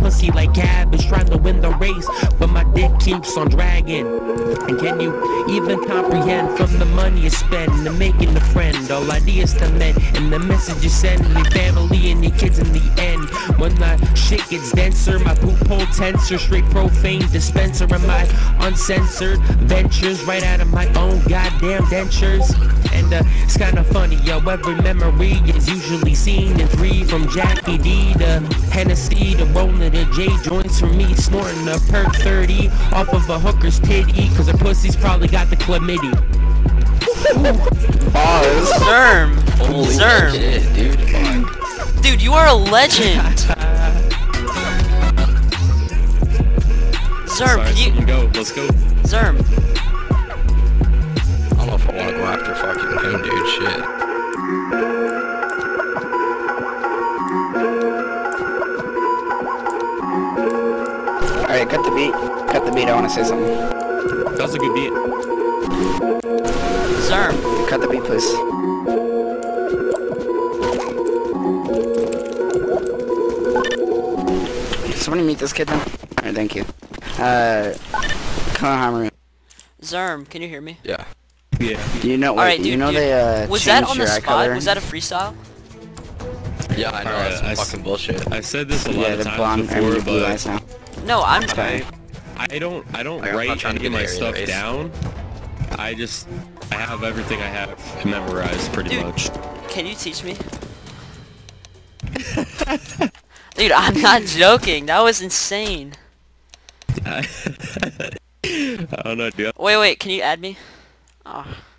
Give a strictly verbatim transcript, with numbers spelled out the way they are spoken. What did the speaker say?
pussy like cabbage, trying to win the race, but my dick keeps on dragging. And can you even comprehend from the money you spend to making a friend, all ideas to men, and the message you send to your family and your kids in the end. When the shit gets denser, my poop hole tenser, straight profane dispenser of my uncensored ventures, right out of my own goddamn dentures. And uh, it's kinda funny, yo, every memory is usually seen in three, from Jackie D to Hennessy to rolling the J joints for me, snorting a perk thirty off of a hooker's titty, cause her pussy's probably got the chlamydia. Pause. Zerm. Holy Zerm. shit, dude. Fuck. Dude, you are a legend. Zerm, Sorry, can you... can go, let's go. Zerm. I don't know if I want to go after fucking him, dude. Shit. Alright, cut the beat. Cut the beat, I want to say something. That was a good beat. Zerm. Cut the beat, please. Somebody meet this kid then? Alright, thank you. Uh, Conhammer. Zerm, can you hear me? Yeah. Yeah. You know, wait, Alright, dude, you know dude. they, uh, Was that changed on the your eye spot? color? Was that a freestyle? Yeah, I know. Alright, That's some I s- fucking bullshit. I said this a lot Yeah, of the times blonde, I mean, before, the blue but eyes now. No, I'm... I, I don't, I don't Like, I'm not write trying to any of get my hairy stuff race. down. I just, I have everything I have memorized pretty Dude. much. Can you teach me? Dude, I'm not joking. That was insane. I don't know, dude. Wait, wait, can you add me? Oh.